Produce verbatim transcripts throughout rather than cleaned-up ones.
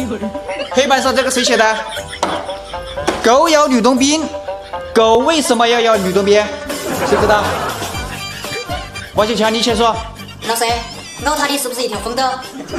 黑板上这个谁写的？狗咬吕洞宾，狗为什么要咬吕洞宾？谁知道？王小强，你先说。 老师，咬他的是不是一条疯的？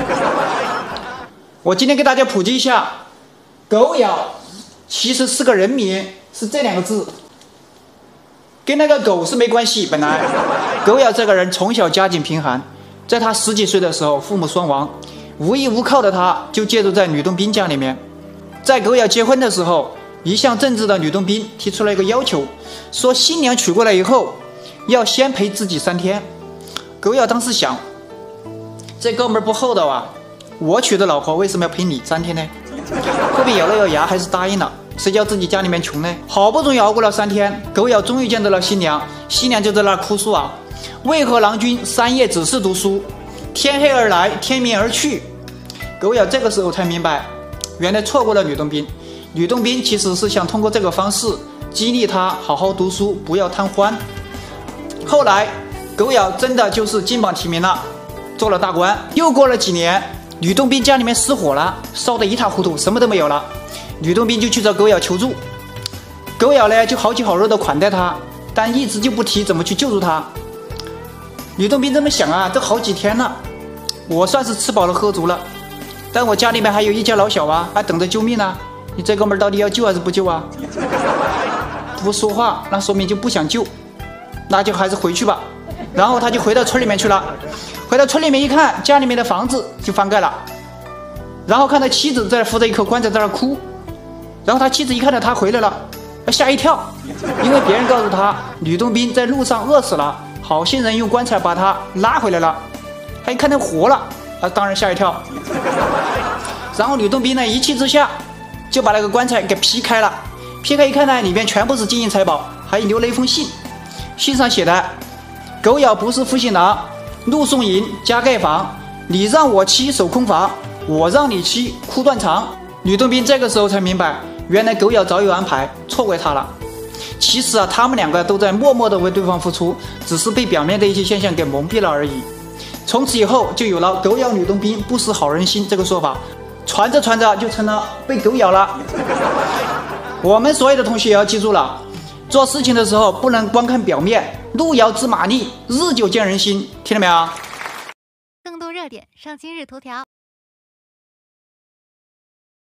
我今天给大家普及一下，狗咬其实是个人名，是这两个字，跟那个狗是没关系。本来狗咬这个人从小家境贫寒，在他十几岁的时候父母双亡，无依无靠的他就借住在吕洞宾家里面。在狗咬结婚的时候，一向正直的吕洞宾提出了一个要求，说新娘娶过来以后要先陪自己三天。狗咬当时想，这哥们儿不厚道啊，我娶的老婆为什么要陪你三天呢？后面咬了咬牙还是答应了，谁叫自己家里面穷呢？好不容易熬过了三天，狗咬终于见到了新娘，新娘就在那儿哭诉啊，为何郎君三夜只是读书，天黑而来，天明而去？狗咬这个时候才明白，原来错过了吕洞宾。吕洞宾其实是想通过这个方式激励他好好读书，不要贪欢。后来狗咬真的就是金榜题名了，做了大官。又过了几年，吕洞宾家里面失火了，烧得一塌糊涂，什么都没有了。吕洞宾就去找狗咬求助，狗咬呢就好酒好肉的款待他，但一直就不提怎么去救助他。吕洞宾这么想啊，都好几天了，我算是吃饱了喝足了，但我家里面还有一家老小啊，还等着救命呢。你这哥们儿到底要救还是不救啊？不说话，那说明就不想救，那就还是回去吧。然后他就回到村里面去了。回到村里面一看，家里面的房子就翻盖了，然后看到妻子在扶着一口棺材在那哭，然后他妻子一看到他回来了，吓一跳，因为别人告诉他吕洞宾在路上饿死了，好心人用棺材把他拉回来了，他一看他活了，他当然吓一跳。然后吕洞宾呢一气之下就把那个棺材给劈开了，劈开一看呢，里面全部是金银财宝，还留了一封信，信上写的：狗咬不是负心郎，陆送银加盖房，你让我妻守空房，我让你妻哭断肠。吕洞宾这个时候才明白，原来狗咬早有安排，错怪他了。其实啊，他们两个都在默默地为对方付出，只是被表面的一些现象给蒙蔽了而已。从此以后就有了狗咬吕洞宾不识好人心这个说法，传着传着就成了被狗咬了。我们所有的同学也要记住了，做事情的时候不能光看表面，路遥知马力，日久见人心，听到没有？ 更多热点上今日头条。